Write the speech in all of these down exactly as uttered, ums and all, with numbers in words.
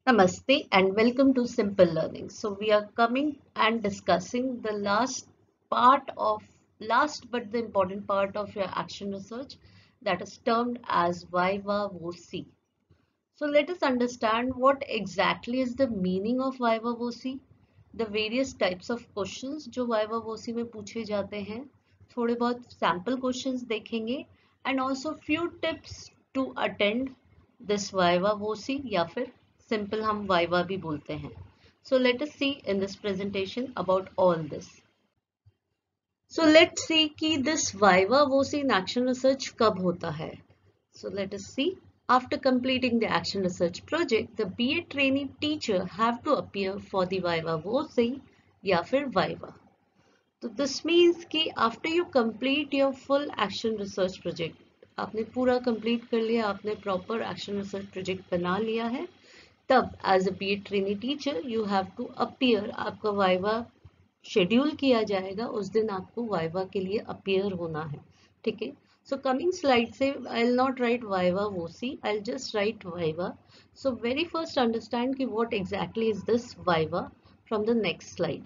Namaste and welcome to Simple Learning. So we are coming and discussing the last part of last but the important part of your action research that is termed as Viva Voce. So let us understand what exactly is the meaning of Viva Voce, the various types of questions जो Viva Voce में पूछे जाते हैं, थोड़े बहुत sample questions देखेंगे and also few tips to attend this Viva Voce या फिर simple हम Viva भी बोलते हैं. So let us see in this presentation about all this. So let's see कि this Viva Voce in action research कब होता है. So let us see. After completing the action research project, the B Ed trainee teacher have to appear for the Viva Voce या फिर Viva. So this means कि after you complete your full action research project, आपने पूरा complete कर लिया, आपने proper action research project बना लिया है, तब as a B Ed trainee teacher you have to appear. आपका Viva schedule किया जाएगा, उस दिन आपको Viva के लिए appear होना है, ठीक है? So coming slide से I'll not write Viva Voce, I'll just write Viva. So very first understand कि what exactly is this Viva from the next slide.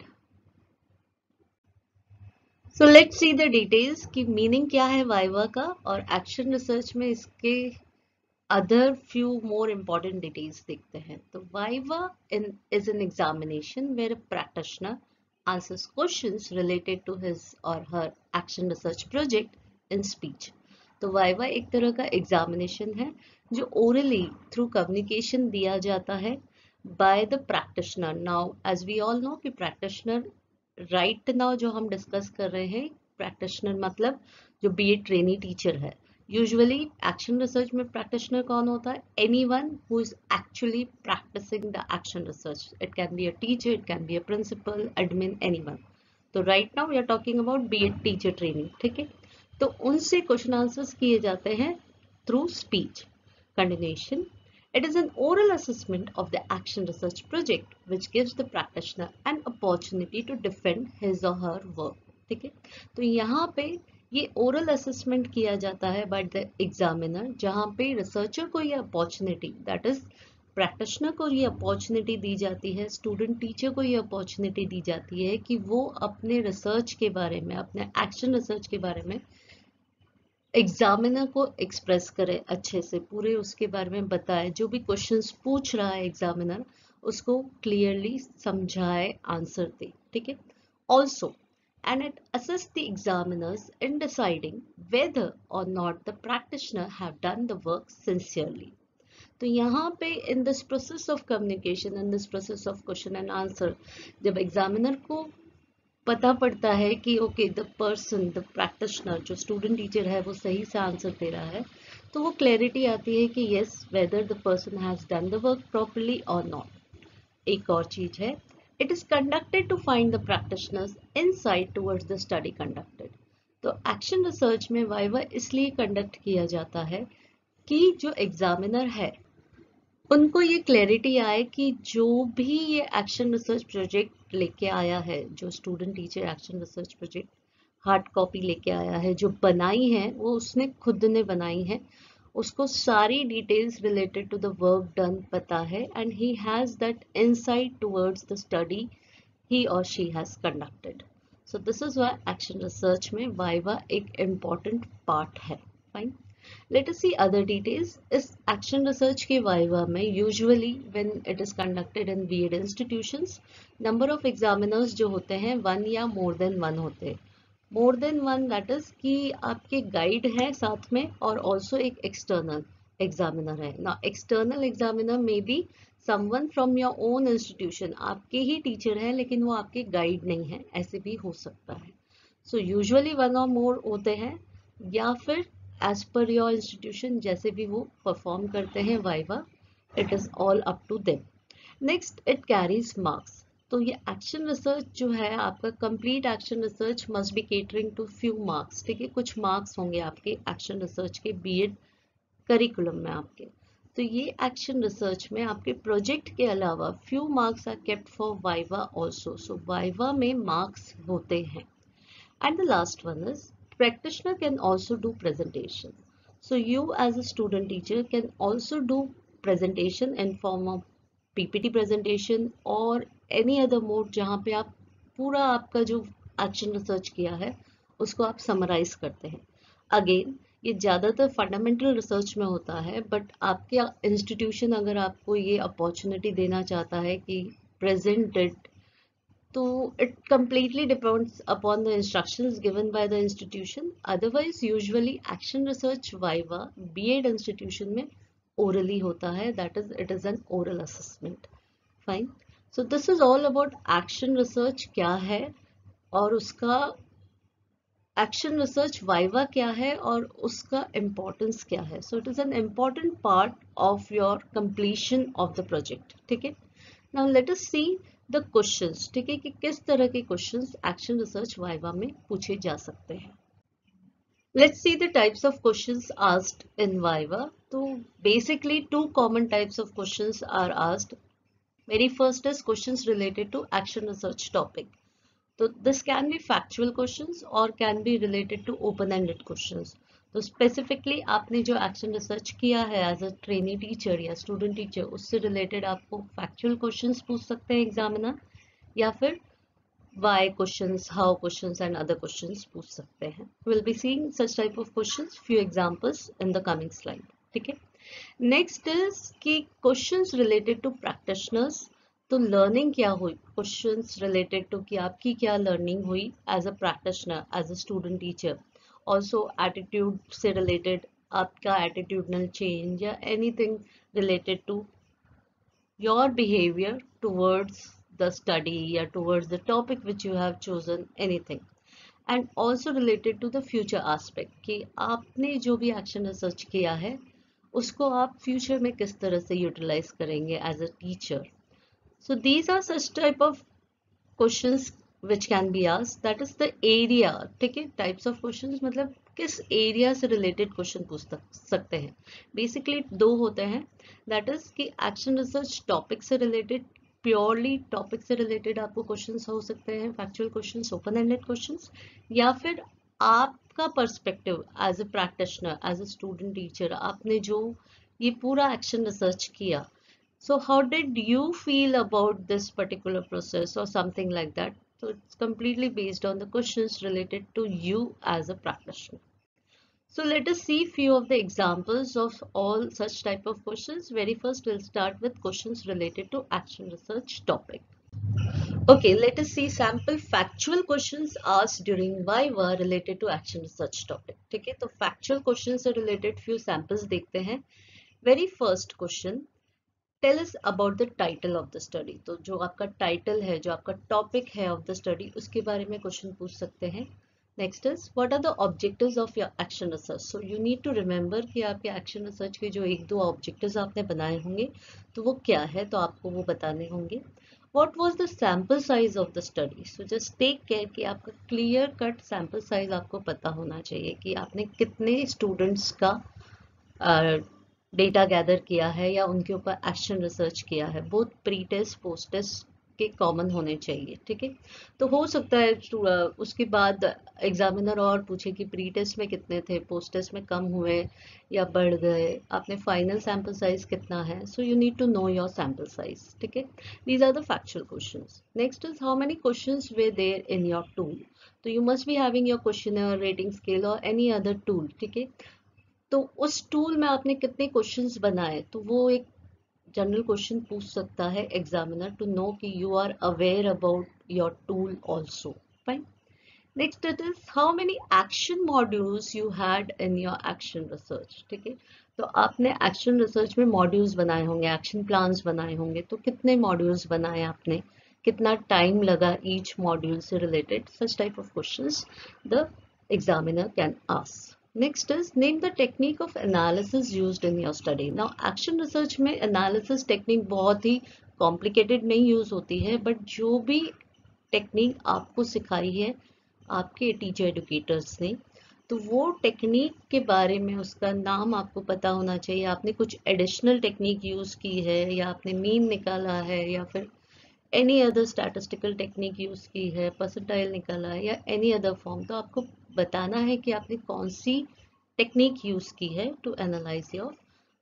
So let's see the details कि meaning क्या है Viva का और action research में इसके other few more important details देखते हैं. तो Viva in, is an examination where a practitioner answers questions related to his or her action research project in speech. तो Viva एक तरह का examination है जो orally through communication दिया जाता है by the practitioner. Now as we all know कि practitioner right now जो हम discuss कर रहे हैं practitioner मतलब जो B Ed trainee teacher है. Usually action research में practitioner कौन होता है? Anyone who is actually practicing the action research. It can be a teacher, it can be a principal, admin, anyone. तो right now we are talking about B Ed teacher training, ठीक है? तो उनसे question answers किए जाते हैं through speech. Continuation. It is an oral assessment of the action research project which gives the practitioner an opportunity to defend his or her work. ठीक है? तो यहाँ पे ये ओरल असेसमेंट किया जाता है बाय द एग्जामिनर, जहाँ पे रिसर्चर को ये अपॉर्चुनिटी, दैट इज प्रैक्टिशनर को ये अपॉर्चुनिटी दी जाती है, स्टूडेंट टीचर को ये अपॉर्चुनिटी दी जाती है कि वो अपने रिसर्च के बारे में, अपने एक्शन रिसर्च के बारे में एग्जामिनर को एक्सप्रेस करे, अच्छे से पूरे उसके बारे में बताए, जो भी क्वेश्चंस पूछ रहा है एग्जामिनर उसको क्लियरली समझाए, आंसर दे, ठीक है? Also and it assists the examiners in deciding whether or not the practitioner have done the work sincerely. तो यहाँ पे in this process of communication, in this process of question and answer, जब examiner को पता पड़ता है कि okay the person, the practitioner, जो स्टूडेंट टीचर है वो सही से आंसर दे रहा है, तो वो क्लैरिटी आती है कि yes whether the person has done the work properly और नॉट. एक और चीज है, it is conducted to find the practitioner's insight towards the study conducted. तो एक्शन रिसर्च में वाइवा इसलिए कंडक्ट किया जाता है कि जो एग्जामिनर है उनको ये क्लैरिटी आए कि जो भी ये एक्शन रिसर्च प्रोजेक्ट लेके आया है, जो student teacher action research project hard copy लेके आया है, जो बनाई है वो उसने खुद ने बनाई है, उसको सारी details related to the work done पता है and he has that insight towards the study he और she has conducted. So this is why action research में वाइवा एक इम्पॉर्टेंट पार्ट है. Fine, let us see other details. इस action research के viva में usually when it is conducted in BEd institutions, number of examiners जो होते हैं one या मोर देन वन होते हैं. More than one that is कि आपके गाइड है साथ में और ऑल्सो एक एक्सटर्नल एग्जामिनर है ना. External examiner may be someone from your own institution, आपके ही टीचर है लेकिन वो आपके गाइड नहीं है, ऐसे भी हो सकता है. सो यूजुअली वन और मोर होते हैं, या फिर एज पर योर इंस्टीट्यूशन जैसे भी वो परफॉर्म करते हैं viva, it is all up to them. Next, it carries marks. तो ये एक्शन रिसर्च जो है आपका, complete action research must be catering to few marks. ठीक है, कुछ मार्क्स होंगे आपके एक्शन रिसर्च के बीएड करिकुलम में आपके. तो ये एक्शन रिसर्च में आपके प्रोजेक्ट के अलावा few marks are kept for viva also. So viva में मार्क्स होते हैं. And the last one is practitioner can also do presentation. So you as a student teacher can also do presentation in form of PPT presentation और any other mode जहाँ पे आप पूरा आपका जो एक्शन रिसर्च किया है उसको आप समराइज करते हैं। अगेन ये ज़्यादातर फंडामेंटल रिसर्च में होता है, बट आपके इंस्टीट्यूशन अगर आपको ये अपॉर्चुनिटी देना चाहता है कि प्रेजेंट इट, तो it completely depends upon the instructions given by the institution. Otherwise usually action research viva B Ed institution में orally होता है, that is it is an oral assessment. Fine. So this is all about action research क्या है और उसका action research viva क्या है और उसका इम्पोर्टेंस क्या है. So it is an important part of your completion of the project. ठीक है. Now let us see the questions. ठीक है, कि किस तरह के क्वेश्चंस एक्शन रिसर्च वाइवा में पूछे जा सकते हैं. Let's see the types of questions asked in Viva. So basically two common types of questions are asked. Very first is questions related to action research topic. So this can be factual questions or can be related to open-ended questions. तो specifically आपने जो action research किया है as a trainee teacher या student teacher, उससे related आपको factual questions पूछ सकते हैं examiner, या फिर why questions, how questions and other questions पूछ सकते हैं. We'll be seeing such type of questions, few examples in the coming slide. ठीक है. Next is कि questions related to practitioners. तो लर्निंग क्या हुई, क्वेश्चंस रिलेटेड टू कि आपकी क्या लर्निंग हुई as a practitioner, as a student teacher. Also attitude से रिलेटेड आपका एटीट्यूडनल चेंज या anything related to your behaviour towards the study या towards the topic which you have chosen, anything. And also related to the future aspect कि आपने जो भी action research किया है उसको आप फ्यूचर में किस तरह से यूटिलाइज करेंगे as a teacher. So these are such type of questions which can be asked. That is the area. ठीक है, types of questions मतलब किस area से related question पूछ सकते हैं. Basically दो होते हैं. That is कि action research topic से related, purely topic से related आपको questions हो सकते हैं, factual questions, open-ended questions, या फिर आपका perspective as a practitioner, as a student teacher, आपने जो ये पूरा action research किया, so how did you feel about this particular process or something like that. So it's completely based on the questions related to you as a practitioner. So let us see few of the examples of all such type of questions. Very first we'll start with questions related to action research topic. Okay, let us see sample factual questions asked during Viva related to action research topic. ठीक है, तो factual questions से related few samples देखते हैं. Very first question, tell us about the title of the study. तो जो आपका title है, जो आपका टॉपिक है ऑफ द स्टडी, उसके बारे में क्वेश्चन पूछ सकते हैं. Next is what are the objectives of your action research. So you need to remember कि आपके एक्शन रिसर्च के जो एक दो ऑब्जेक्टिव्स आपने बनाए होंगे तो वो क्या है, तो आपको वो बताने होंगे. What was the sample size of the study. So just take care कि आपका क्लियर कट सैम्पल साइज आपको पता होना चाहिए कि आपने कितने स्टूडेंट्स का डेटा गैदर किया है या उनके ऊपर एक्शन रिसर्च किया है. Both pre test post test के कॉमन होने चाहिए. ठीक है, तो हो सकता है उसके बाद एग्जामिनर और पूछे कि प्री टेस्ट में कितने थे, पोस्ट टेस्ट में कम हुए या बढ़ गए, आपने फाइनल सैम्पल साइज कितना है. So you need to know your sample size. ठीक है, these are the factual questions. Next is how many questions were there in your tool. तो you must be having your questionnaire, rating scale और any other tool. ठीक है, तो उस tool में आपने कितने क्वेश्चंस बनाए, तो वो एक जनरल क्वेश्चन पूछ सकता है एग्जामिनर टू नो कि you are aware about your tool also. Fine. Next it is how many action modules you had in your action research. ठीक है, तो आपने एक्शन रिसर्च में मॉड्यूल्स बनाए होंगे, एक्शन प्लान्स बनाए होंगे, तो कितने मॉड्यूल्स बनाए आपने, कितना टाइम लगा ईच मॉड्यूल से related. Such type of questions the examiner can ask. Next is name the technique of analysis used in your study. Now action research में analysis technique बहुत ही complicated नहीं use होती है, but जो भी technique आपको सिखाई है आपके teacher educators ने, तो वो technique के बारे में उसका नाम आपको पता होना चाहिए. आपने कुछ additional technique use की है या आपने mean निकाला है या फिर any other statistical technique use की है, percentile निकाला है या any other form, तो आपको बताना है कि आपने कौन सी टेक्निक यूज की है to analyse your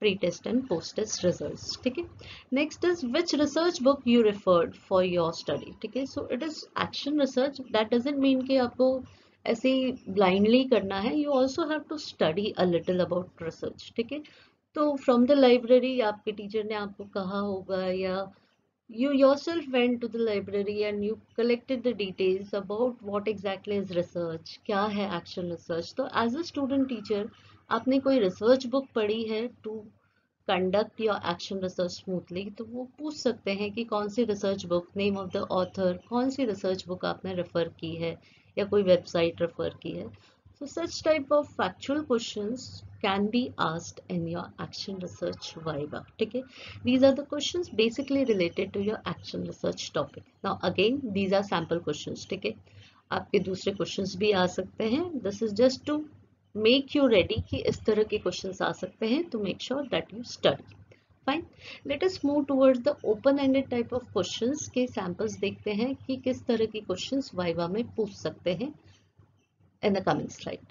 pre test and post test results, ठीक है। Next is which research book you referred for your study, ठीक है। So it is action research, that doesn't mean कि आपको ऐसे ही ब्लाइंडली करना है, you also have to study a little about research, ठीक है। तो फ्रॉम द लाइब्रेरी आपके टीचर ने आपको कहा होगा, या you yourself went to the library and you collected the details about what exactly is research, क्या है action research। तो as a student teacher आपने कोई research book पढ़ी है to conduct your action research smoothly, तो वो पूछ सकते हैं कि कौन सी research book, name of the author, कौन सी research book आपने refer की है या कोई website refer की है। So such type of factual questions can be asked in your action research viva, ठीक है। These are the questions basically related to your action research topic. Now again these are sample questions, ठीक है। आपके दूसरे questions भी आ सकते हैं, this is just to make you ready कि इस तरह के questions आ सकते हैं, to make sure that you study. Fine. Let us move towards the open-ended type of questions के samples देखते हैं कि किस तरह के questions viva में पूछ सकते हैं in the coming slide.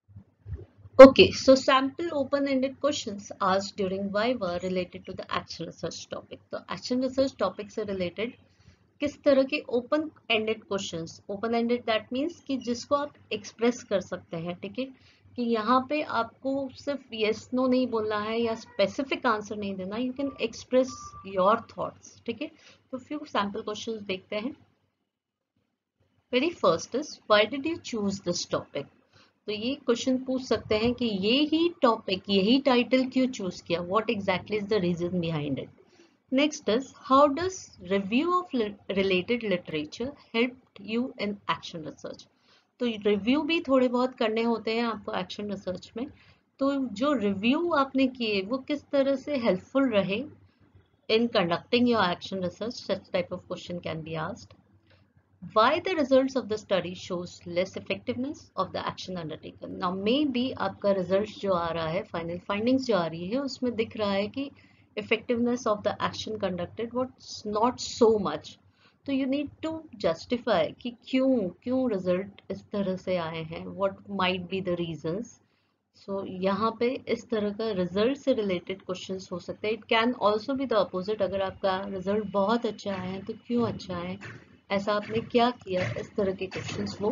Okay, so sample open-ended questions asked during Viva related to the action research topic. तो action research topic से related किस तरह के open-ended questions, open-ended that means कि जिसको आप express कर सकते हैं, ठीक है, कि यहाँ पे आपको सिर्फ yes no नहीं बोलना है या specific answer नहीं देना, you can express your thoughts, ठीक है। तो few sample questions देखते हैं। Very first is why did you choose this topic? तो ये क्वेश्चन पूछ सकते हैं कि ये ही टॉपिक, यही टाइटल क्यों चूज किया, what exactly is the reason behind it. Next is how does review of related literature help you in action research. तो रिव्यू भी थोड़े बहुत करने होते हैं आपको एक्शन रिसर्च में, तो जो रिव्यू आपने किए वो किस तरह से हेल्पफुल रहे in conducting your action research, such type of question can be asked. Why the results of the study shows less effectiveness of the action undertaken. Now maybe आपका results जो आ रहा है, final findings जो आ रही है, उसमें दिख रहा है कि effectiveness of the action conducted was not so much. तो you need to justify कि क्यों क्यों result इस तरह से आए हैं, what might be the reasons. So यहाँ पे इस तरह का result से related questions हो सकते हैं. It can also be the opposite. अगर आपका result बहुत अच्छा आया है तो क्यों अच्छा है, ऐसा आपने क्या किया, इस तरह के क्वेश्चंस वो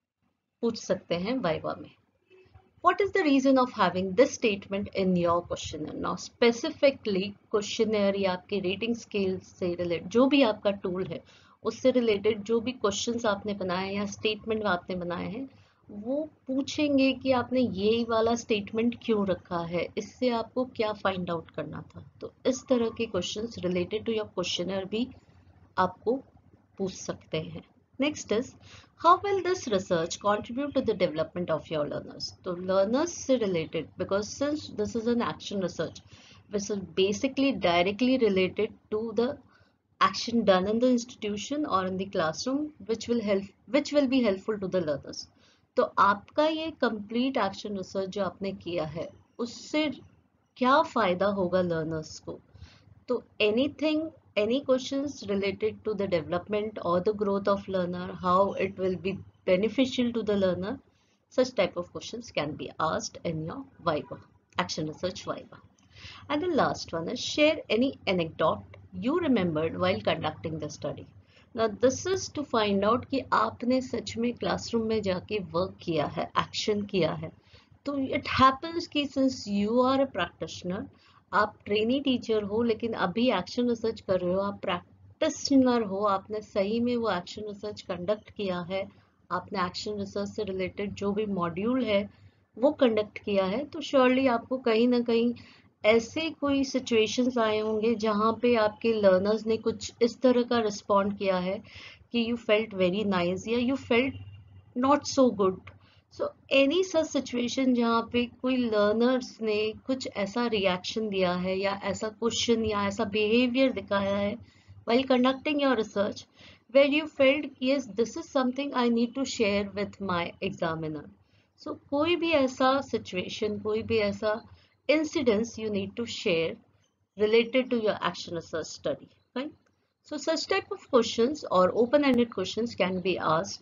पूछ सकते हैं वाइवा में। What is the reason of having this statement in your questionnaire? Now specifically questionnaire या आपके रेटिंग स्केल से रिलेटेड जो भी आपका टूल है उससे रिलेटेड जो भी क्वेश्चंस आपने बनाए या स्टेटमेंट आपने बनाए हैं वो पूछेंगे कि आपने ये वाला स्टेटमेंट क्यों रखा है, इससे आपको क्या फाइंड आउट करना था। तो इस तरह के questions related to your questionnaire भी आपको पूछ सकते हैं। Next is how will this research contribute to the development of your learners. तो लर्नर्स से related, because since this is an action research which is basically directly related to the action done in the institution और in the classroom which will help which will be helpful to the learners. तो आपका ये complete action research जो आपने किया है उससे क्या फायदा होगा लर्नर्स को। तो anything any questions related to the development or the growth of learner, how it will be beneficial to the learner, such type of questions can be asked in your viva, action research viva. And the last one is share any anecdote you remembered while conducting the study. Now this is to find out कि आपने सच में classroom में जाके work किया है, action किया है। तो it happens कि since you are a practitioner, आप ट्रेनी टीचर हो लेकिन अभी एक्शन रिसर्च कर रहे हो, आप प्रैक्टिशनर हो, आपने सही में वो एक्शन रिसर्च कंडक्ट किया है, आपने एक्शन रिसर्च से रिलेटेड जो भी मॉड्यूल है वो कंडक्ट किया है, तो श्योरली आपको कहीं ना कहीं ऐसे कोई सिचुएशंस आए होंगे जहाँ पे आपके लर्नर्स ने कुछ इस तरह का रिस्पॉन्ड किया है कि यू फेल्ट वेरी नाइस या you felt not so good. So any such situation जहाँ पे कोई लर्नर्स ने कुछ ऐसा रिएक्शन दिया है या ऐसा क्वेश्चन या ऐसा बिहेवियर दिखाया है while conducting your research where you felt yes this is something I need to share with my examiner. So कोई भी ऐसा situation, कोई भी ऐसा incidents you need to share related to your action research study, right? So such type of questions or open-ended questions can be asked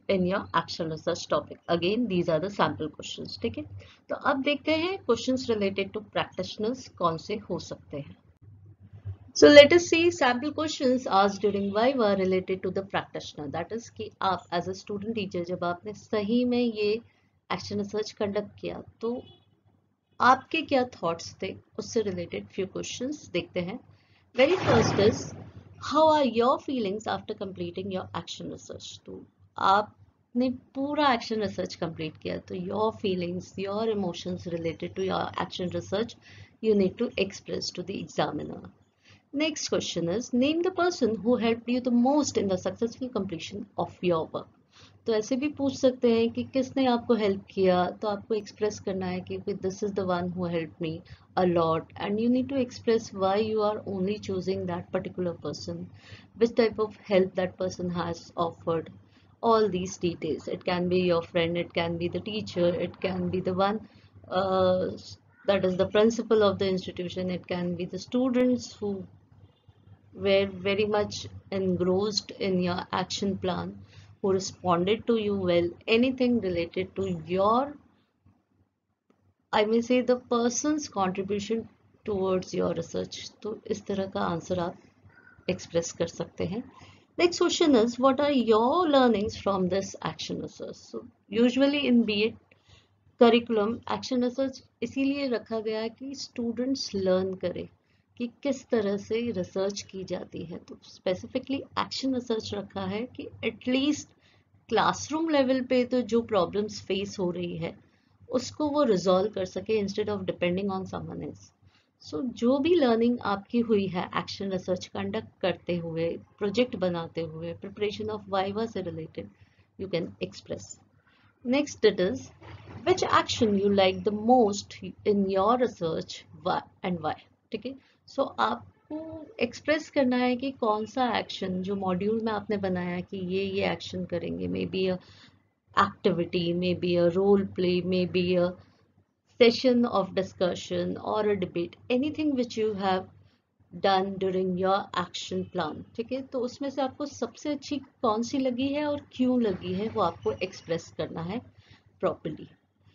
in your action research topic. Again, these are the sample questions. ठीक है, तो अब देखते हैं questions related to practitioners कौन से हो सकते हैं. So let us see sample questions asked during Viva related to the practitioner. That is कि आप as a student teacher जब आपने सही में ये action research conduct किया तो आपके क्या thoughts थे, उससे related few questions देखते हैं. Very first is how are your feelings after completing your action research? तो आपने पूरा action research complete किया तो your feelings, your emotions related to your action research you need to express to the examiner. Next question is name the person who helped you the most in the successful completion of your work. तो ऐसे भी पूछ सकते हैं कि किसने आपको help किया, तो आपको एक्सप्रेस करना है कि this is the one who help me a lot and you need to express why you are only choosing that particular person, which type of help that person has offered, all these details. It can be your friend, it can be the teacher, it can be the one uh, that is the principal of the institution, it can be the students who were very much engrossed in your action plan, who responded to you well, anything related to your, I may say, the person's contribution towards your research. तो इस तरह का answer आप express कर सकते हैं. Next question is what are your learnings from this action research? So usually in B Ed curriculum action research इसीलिए रखा गया है कि students learn करें कि किस तरह से रिसर्च की जाती है. तो स्पेसिफिकली एक्शन रिसर्च रखा है कि एटलीस्ट क्लासरूम लेवल पे तो जो प्रॉब्लम्स फेस हो रही है उसको वो रिजॉल्व कर सके instead of depending on someone else. So जो भी लर्निंग आपकी हुई है एक्शन रिसर्च कंडक्ट करते हुए, प्रोजेक्ट बनाते हुए, प्रिपरेशन ऑफ वाइवा से related, you can express. Next it is which action you like the most in your research and why. ठीक है, सो so, आपको एक्सप्रेस करना है कि कौन सा एक्शन जो मॉड्यूल में आपने बनाया कि ये ये एक्शन करेंगे, may be a activity, may be a role play, may be a session of discussion और a debate, anything which you have done during your action plan. ठीक है, तो उसमें से आपको सबसे अच्छी कौन सी लगी है और क्यों लगी है वो आपको एक्सप्रेस करना है properly.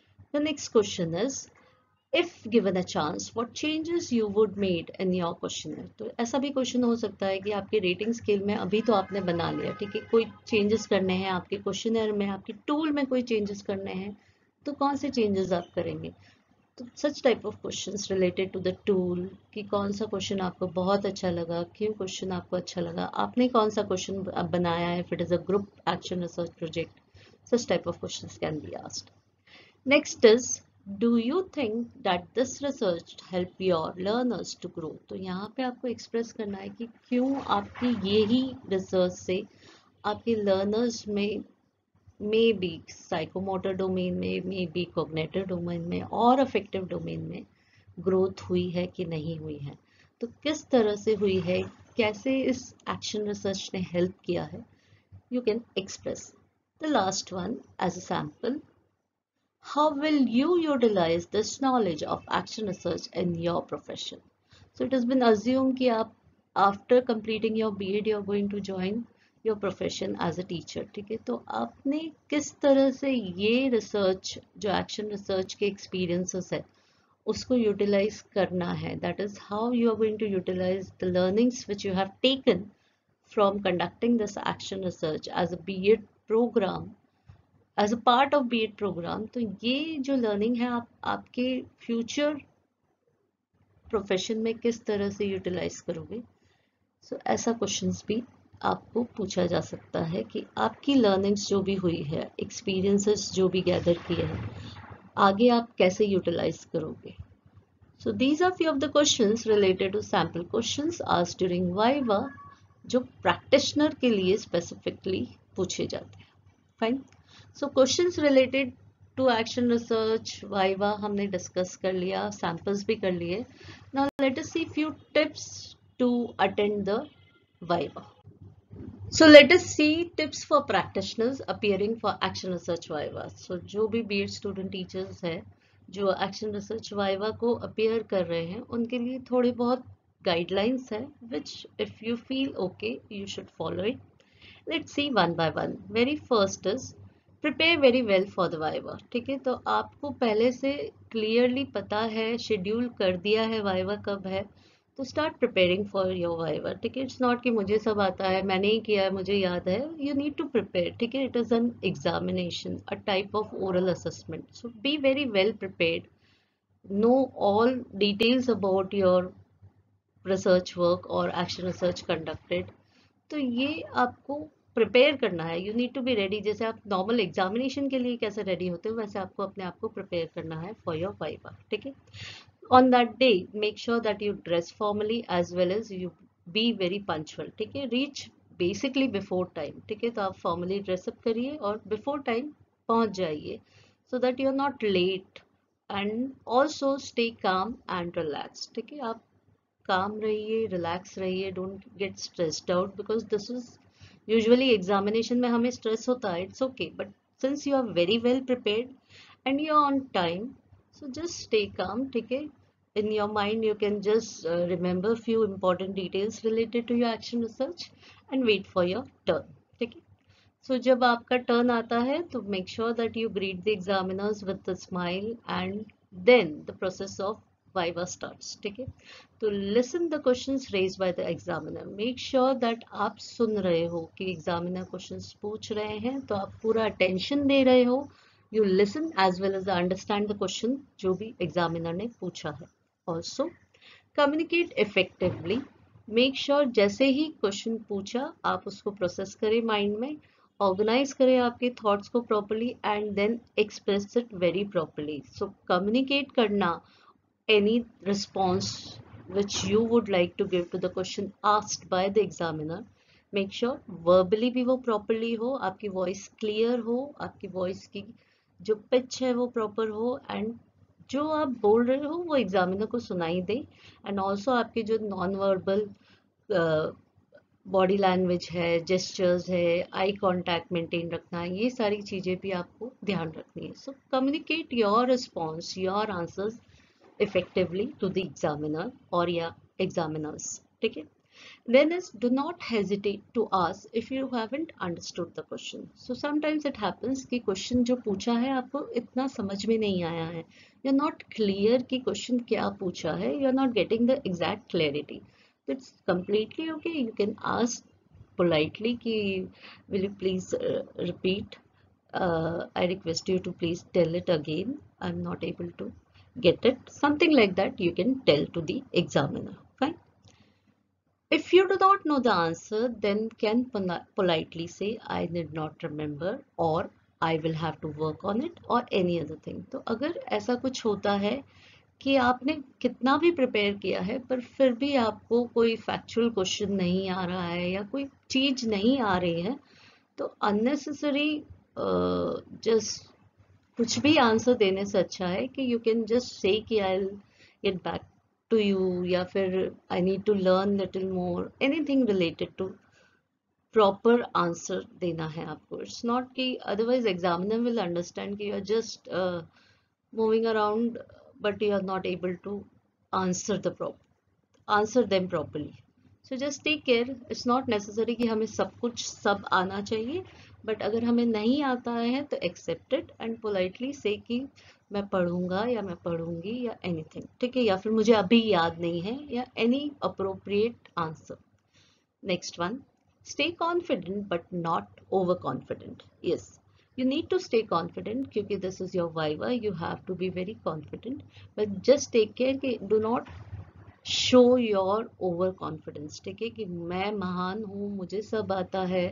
The next question is if given a chance what changes you would made in your questionnaire. तो ऐसा भी क्वेश्चन हो सकता है कि आपके रेटिंग स्केल में अभी तो आपने बना लिया, ठीक है, कोई चेंजेस करने हैं आपके क्वेश्चनर में, आपके टूल में कोई चेंजेस करने हैं, तो कौन से चेंजेस आप करेंगे. तो such type of questions related to the tool कि कौन सा क्वेश्चन आपको बहुत अच्छा लगा, क्यों क्वेश्चन आपको अच्छा लगा, आपने कौन सा क्वेश्चन बनाया है, if it is a group action research project, such type of questions can be asked. Next is Do you think that this research help your learners to grow? तो यहाँ पे आपको एक्सप्रेस करना है कि क्यों आपकी यही रिसर्च से आपके लर्नर्स में मे बी साइकोमोटर डोमेन में, मे बी कॉग्निटिव डोमेन में और अफेक्टिव डोमेन में ग्रोथ हुई है कि नहीं हुई है. तो किस तरह से हुई है, कैसे इस एक्शन रिसर्च ने हेल्प किया है, you can express. The last one as a sample, how will you utilize this knowledge of action research in your profession? So it has been assumed कि आप after completing your B Ed you are going to join your profession as a teacher. ठीक है, तो आपने किस तरह से ये research जो action research के experiences है उसको utilize करना है. That is how you are going to utilize the learnings which you have taken from conducting this action research as a B Ed program, as a part of B Ed programme. तो ये जो learning है आप आपके future profession में किस तरह से यूटिलाइज करोगे. सो so, ऐसा क्वेश्चंस भी आपको पूछा जा सकता है कि आपकी लर्निंग्स जो भी हुई है, एक्सपीरियंसेस जो भी गैदर किए हैं, आगे आप कैसे यूटिलाइज करोगे. So these are few of the questions related to sample questions asked during viva जो प्रैक्टिशनर के लिए स्पेसिफिकली पूछे जाते हैं. फाइन. So questions related to action research viva हमने डिस्कस कर लिया, सैंपल्स भी कर लिए. Now let us see few tips to attend the viva. So let us see tips for practitioners appearing for action research viva. So जो भी B Ed student teachers है जो एक्शन रिसर्च वाइवा को appear कर रहे हैं उनके लिए थोड़े बहुत गाइडलाइंस है which if you feel okay you should follow it. Let's see one by one. Very first is prepare very well for the viva, ठीक है। तो आपको पहले से क्लियरली पता है, शेड्यूल कर दिया है वाइवा कब है, तो start preparing for your viva, ठीक है। इट्स नॉट कि मुझे सब आता है, मैंने ही किया है, मुझे याद है। यू नीड टू प्रिपेयर, ठीक है। It is an examination, a type of oral assessment, so be very well prepared, know all details about your research work और एक्शन रिसर्च कंडक्टेड। तो ये आपको प्रिपेयर करना है, you need to be ready. जैसे आप नॉर्मल एग्जामिनेशन के लिए कैसे रेडी होते हो, वैसे आपको अपने आप को प्रिपेयर करना है फॉर योर वाइवा, ठीक है। On that day make sure that you dress formally as well as you be very punctual, ठीक है। रीच बेसिकली बिफोर टाइम, ठीक है। तो आप फॉर्मली ड्रेसअप करिए और बिफोर टाइम पहुंच जाइए, so that you are not late. And also stay calm and relax, ठीक है। आप काम रहिए, रिलैक्स रहिए, don't get stressed out, because this is usually examination में हमें स्ट्रेस होता है, it's okay, but since you are very well prepared and you are on time, so just stay calm, ठीक है। in your mind you can just uh, remember few important details related to your action research and wait for your turn, ठीक है। So जब आपका turn आता है तो make sure that you greet the examiners with a smile and then the process of viva starts, ठीक है। तो listen the questions raised by the examiner, make sure that आप सुन रहे हो कि examiner questions पूछ रहे हैं, तो आप पूरा attention दे रहे हो, you listen as well as understand the question जो भी examiner ने पूछा है। Also communicate effectively, make sure जैसे ही क्वेश्चन पूछा आप उसको प्रोसेस करें माइंड में, ऑर्गेनाइज करें आपके थॉट्स को properly and then express it very properly. So communicate करना any response which you would like to give to the question asked by the examiner, make sure verbally भी वो properly हो, आपकी voice clear हो, आपकी voice की जो pitch है वो proper हो, and जो आप बोल रहे हो वो एग्जामिनर को सुनाई दे। एंड ऑल्सो आपके जो नॉन वर्बल बॉडी लैंग्वेज है, जेस्चर्स है, आई कांटेक्ट मेंटेन रखना है, ये सारी चीज़ें भी आपको ध्यान रखनी है। So communicate your response, your answers effectively to the examiner or yeah examiners, ठीक है। Then is do not hesitate to ask if you haven't understood the question. So sometimes it happens कि question जो पूछा है आपको इतना समझ में नहीं आया है, you're not clear कि question क्या पूछा है, you're not getting the exact clarity. So it's completely okay, you can ask politely कि will you please uh, repeat, uh, I request you to please tell it again, I'm not able to get it, something like that you can tell to the examiner, fine. If you do not know the answer, then can politely say I did not remember or I will have to work on it or any other thing. तो अगर ऐसा कुछ होता है कि आपने कितना भी प्रिपेयर किया है पर फिर भी आपको कोई फैक्चुअल क्वेश्चन नहीं आ रहा है या कोई चीज नहीं आ रही है, तो अननेसेसरी जस्ट कुछ भी आंसर देने से अच्छा है कि यू कैन जस्ट से कि I will get back to you, या फिर I need to learn little more, anything related to proper answer देना है आपको। इट्स नॉट कि अदरवाइज एग्जामिनर विल अंडरस्टैंड कि you are just moving around but you are not able to answer the proper answer them properly. So just take care, it's not necessary कि हमें सब कुछ सब आना चाहिए, बट अगर हमें नहीं आता है तो एक्सेप्ट इट एंड पोलाइटली से कि मैं पढ़ूंगा या मैं पढ़ूंगी या एनीथिंग, ठीक है, या फिर मुझे अभी याद नहीं है, या any appropriate answer. Next one, stay confident but not over confident. Yes, you need to stay confident क्योंकि this is your viva, you have to be very confident, but just take care कि do not show your over confidence, ठीक है, कि मैं महान हूँ, मुझे सब आता है।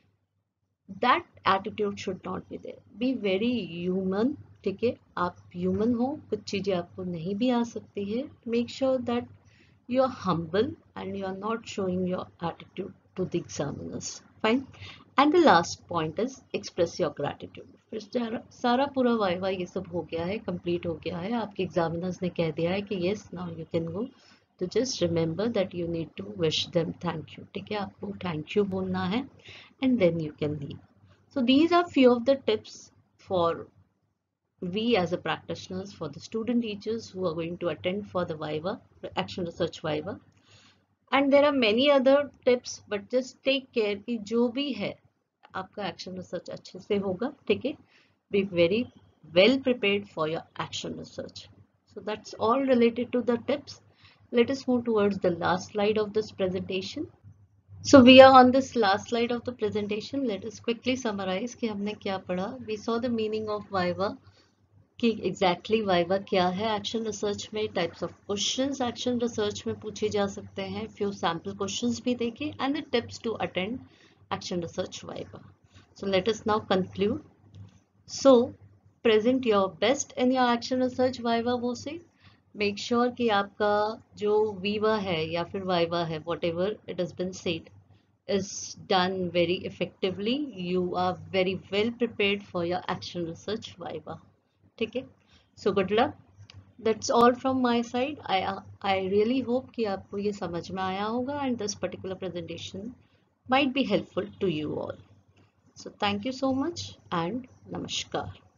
That attitude should not be there. Be very human, ठीक है, आप human हो, कुछ चीजें आपको नहीं भी आ सकती है। Make sure that you are humble and you are not showing your attitude to the examiners. Fine. And the last point is express your gratitude. फिर सारा पूरा वाइवा ये सब हो गया है, कंप्लीट हो गया है, आपके एग्जामिनर्स ने कह दिया है कि yes now you can go. तो just remember that you need to wish them thank you, ठीक है, आपको thank you बोलना है and then you can leave. So these are few of the tips for we as a practitioners, for the student teachers who are going to attend for the viva, action research viva. And there are many other tips, but just take care कि जो भी है आपका action research अच्छे से होगा, ठीक है। Be very well prepared for your action research. So that's all related to the tips. Let us move towards the last slide of this presentation. So we are on this last slide of the presentation. Let us quickly summarize कि हमने क्या पढ़ा. We saw the meaning of Viva, कि exactly Viva क्या है action research में, types of questions action research में पूछे जा सकते हैं, few sample questions भी देखे, and the tips to attend action research Viva. So let us now conclude. So present your best in your action research Viva वो से make sure कि आपका जो Viva है या फिर Viva है, whatever it has been said, is done very effectively. You are very well prepared for your action research Viva. ठीक है? So good luck. That's all from my side. I I really hope कि आपको ये समझ में आया होगा and this particular presentation might be helpful to you all. So thank you so much and namaskar.